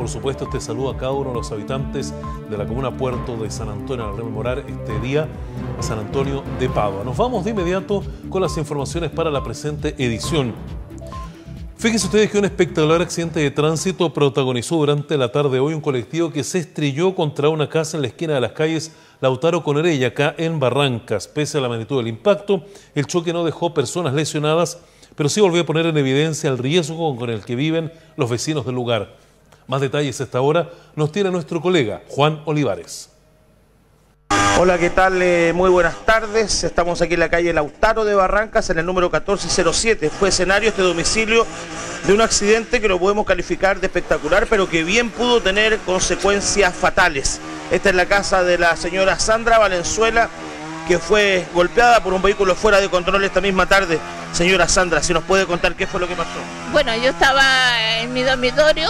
por supuesto, este saludo a cada uno de los habitantes de la comuna Puerto de San Antonio al rememorar este día a San Antonio de Padua. Nos vamos de inmediato con las informaciones para la presente edición. Fíjense ustedes que un espectacular accidente de tránsito protagonizó durante la tarde de hoy un colectivo que se estrelló contra una casa en la esquina de las calles Lautaro con Heredia, acá en Barrancas. Pese a la magnitud del impacto, el choque no dejó personas lesionadas, pero sí volvió a poner en evidencia el riesgo con el que viven los vecinos del lugar. Más detalles a esta hora nos tiene nuestro colega Juan Olivares. Hola, ¿qué tal? Muy buenas tardes. Estamos aquí en la calle Lautaro de Barrancas, en el número 1407. Fue escenario este domicilio de un accidente que lo podemos calificar de espectacular, pero que bien pudo tener consecuencias fatales. Esta es la casa de la señora Sandra Valenzuela, que fue golpeada por un vehículo fuera de control esta misma tarde. Señora Sandra, si nos puede contar qué fue lo que pasó. Bueno, yo estaba en mi dormitorio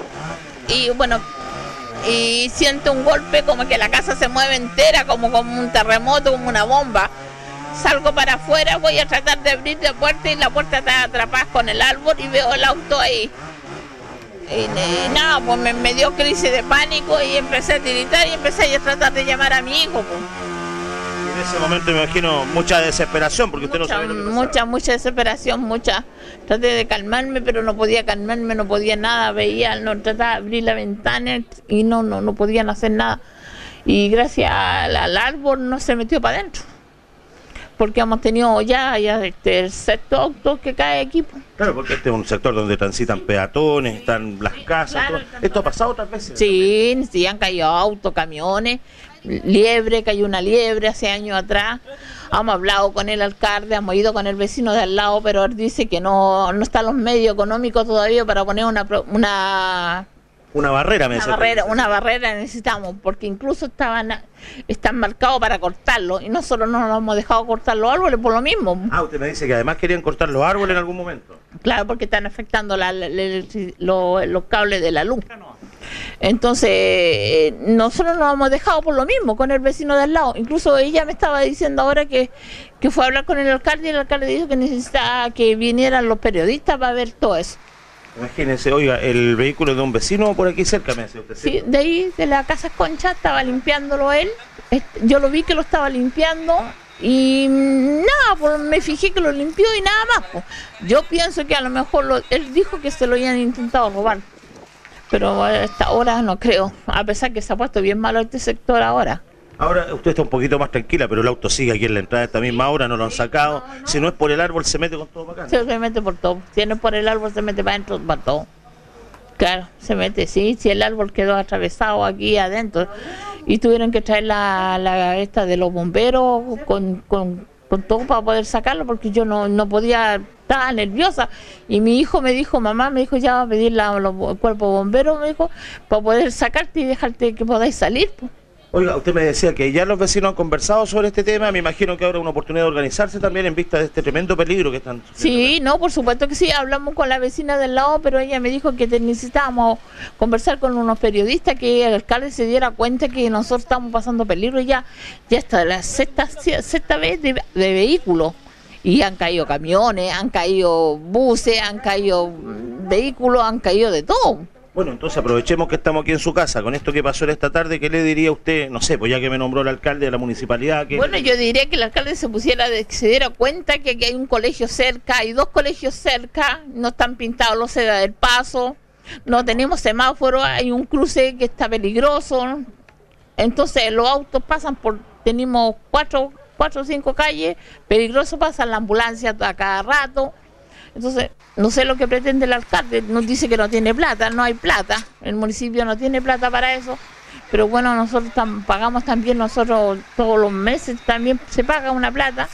y bueno, y siento un golpe como que la casa se mueve entera, como un terremoto, como una bomba. Salgo para afuera, voy a tratar de abrir la puerta y la puerta está atrapada con el árbol y veo el auto ahí. Y nada, pues me dio crisis de pánico y empecé a tiritar y empecé a tratar de llamar a mi hijo. Pues. En ese momento me imagino mucha desesperación, porque usted no sabe lo que pasaba. Mucha desesperación, mucha. Traté de calmarme, pero no podía calmarme, no podía nada. Veía, no trataba de abrir la ventana y no podían hacer nada. Y gracias al árbol no se metió para adentro. Porque hemos tenido ya el sexto auto que cae aquí. Claro, porque este es un sector donde transitan peatones, están las casas. Claro, ¿esto ha pasado otras veces? Sí, han caído autos, camiones, liebre, cayó una liebre hace años atrás. Hemos hablado con el alcalde, hemos ido con el vecino de al lado, pero él dice que no están los medios económicos todavía para poner una barrera, una barrera necesitamos, porque incluso están marcados para cortarlo y nosotros no nos hemos dejado cortar los árboles por lo mismo. Ah, usted me dice que además querían cortar los árboles en algún momento. Claro, porque están afectando los cables de la luz. Entonces, nosotros nos hemos dejado por lo mismo con el vecino de al lado. Incluso ella me estaba diciendo ahora que fue a hablar con el alcalde y el alcalde dijo que necesitaba que vinieran los periodistas para ver todo eso. Imagínense, oiga, el vehículo de un vecino por aquí cerca, me decía usted. Sí, de ahí, de la Casa Concha, estaba limpiándolo él. Yo lo vi que lo estaba limpiando y nada, pues me fijé que lo limpió y nada más. Pues. Yo pienso que a lo mejor él dijo que se lo habían intentado robar, pero a esta hora no creo, a pesar que se ha puesto bien malo este sector ahora. Ahora usted está un poquito más tranquila, pero el auto sigue aquí en la entrada a esta misma hora, no lo han sacado. No. Si no es por el árbol, se mete con todo para acá. Se mete por todo. Si no es por el árbol, se mete para adentro, para todo. Claro, se mete, sí. Si el árbol quedó atravesado aquí adentro y tuvieron que traer esta de los bomberos con todo para poder sacarlo, porque yo no podía, estaba nerviosa. Y mi hijo me dijo, mamá, ya va a pedir el cuerpo bombero, me dijo, para poder sacarte y dejarte que podáis salir, pues. Oiga, usted me decía que ya los vecinos han conversado sobre este tema, me imagino que habrá una oportunidad de organizarse también en vista de este tremendo peligro que están sufriendo. Sí, no, por supuesto que sí, hablamos con la vecina del lado, pero ella me dijo que necesitábamos conversar con unos periodistas, que el alcalde se diera cuenta que nosotros estamos pasando peligro, y ya está la sexta vez de vehículos, y han caído camiones, han caído buses, han caído vehículos, han caído de todo. Bueno, entonces aprovechemos que estamos aquí en su casa. Con esto que pasó esta tarde, ¿qué le diría a usted? No sé, pues ya que me nombró el alcalde de la municipalidad. Bueno, yo diría que el alcalde se diera cuenta que aquí hay un colegio cerca, hay dos colegios cerca, no están pintados los sedas del paso, no tenemos semáforo, hay un cruce que está peligroso. Entonces los autos pasan tenemos cuatro o cinco calles, peligroso, pasan la ambulancia a cada rato. Entonces, no sé lo que pretende el alcalde, nos dice que no tiene plata, no hay plata, el municipio no tiene plata para eso, pero bueno, nosotros pagamos también, nosotros todos los meses también se paga una plata,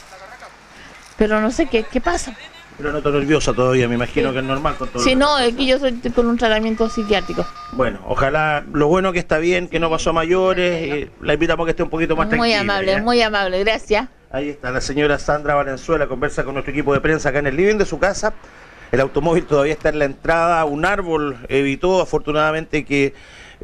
pero no sé qué pasa. Pero no estoy nerviosa todavía, me imagino que es normal con todo. Sí, no, es que yo estoy con un tratamiento psiquiátrico. Bueno, ojalá, lo bueno que está bien, que no pasó a mayores, la invitamos a que esté un poquito más tranquila. Muy amable, gracias. Ahí está la señora Sandra Valenzuela, conversa con nuestro equipo de prensa acá en el living de su casa. El automóvil todavía está en la entrada, un árbol evitó afortunadamente que,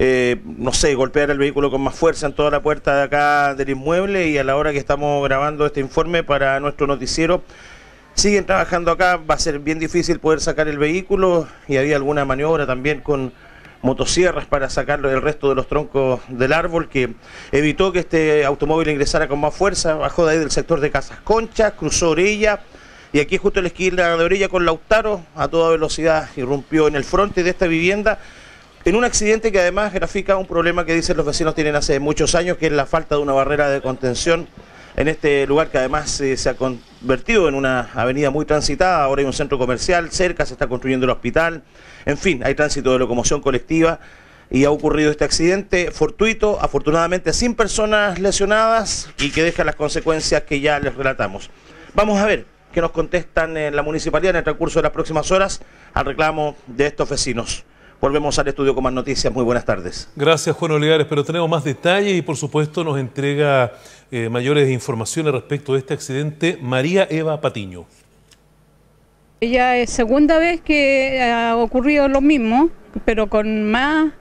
no sé, golpeara el vehículo con más fuerza en toda la puerta de acá del inmueble, y a la hora que estamos grabando este informe para nuestro noticiero, siguen trabajando acá. Va a ser bien difícil poder sacar el vehículo, y había alguna maniobra también con motosierras para sacarlo del resto de los troncos del árbol, que evitó que este automóvil ingresara con más fuerza. Bajó de ahí del sector de Casas Conchas, cruzó Orella, y aquí justo en la esquina de Orella con Lautaro, a toda velocidad irrumpió en el frente de esta vivienda, en un accidente que además grafica un problema que dicen los vecinos tienen hace muchos años, que es la falta de una barrera de contención en este lugar, que además se ha convertido en una avenida muy transitada. Ahora hay un centro comercial cerca, se está construyendo el hospital, en fin, hay tránsito de locomoción colectiva, y ha ocurrido este accidente fortuito, afortunadamente sin personas lesionadas, y que deja las consecuencias que ya les relatamos. Vamos a ver qué nos contestan en la municipalidad en el transcurso de las próximas horas al reclamo de estos vecinos. Volvemos al estudio con más noticias. Muy buenas tardes. Gracias, Juan Olivares, pero tenemos más detalles y por supuesto nos entrega mayores informaciones respecto de este accidente María Eva Patiño. Ya es segunda vez que ha ocurrido lo mismo, pero con más,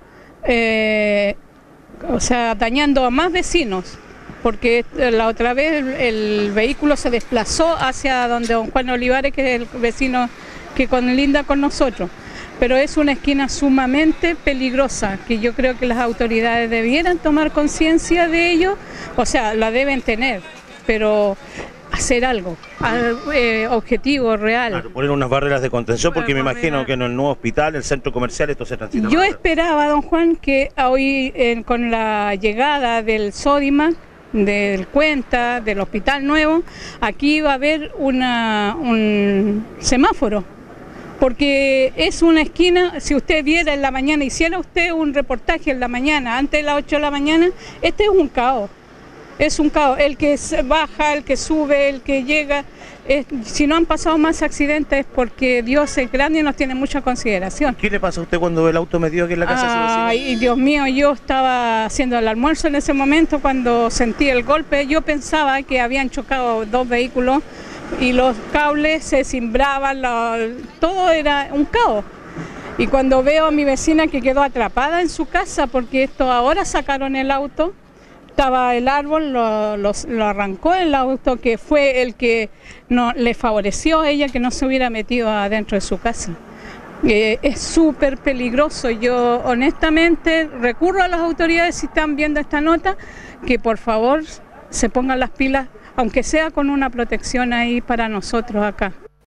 dañando a más vecinos, porque la otra vez el vehículo se desplazó hacia donde don Juan Olivares, que es el vecino que linda con nosotros. Pero es una esquina sumamente peligrosa, que yo creo que las autoridades debieran tomar conciencia de ello, o sea, la deben tener, pero hacer algo, objetivo, real. Claro, poner unas barreras de contención, porque me imagino que en el nuevo hospital, el centro comercial, esto se transita. Yo esperaba, don Juan, que hoy con la llegada del Sodimac, del Cuenta, del hospital nuevo, aquí iba a haber un semáforo. Porque es una esquina, si usted viera en la mañana, hiciera usted un reportaje en la mañana, antes de las 8 de la mañana, este es un caos. Es un caos. El que baja, el que sube, el que llega. Si no han pasado más accidentes es porque Dios es grande y nos tiene mucha consideración. ¿Qué le pasa a usted cuando el auto metió aquí en la casa? Ay, Dios mío, yo estaba haciendo el almuerzo en ese momento cuando sentí el golpe. Yo pensaba que habían chocado dos vehículos y los cables se cimbraban, todo era un caos. Y cuando veo a mi vecina que quedó atrapada en su casa, porque esto ahora sacaron el auto, estaba el árbol, lo arrancó el auto, que fue el que no le favoreció a ella que no se hubiera metido adentro de su casa. Es súper peligroso. Yo honestamente recurro a las autoridades, si están viendo esta nota, que por favor se pongan las pilas, aunque sea con una protección ahí para nosotros acá.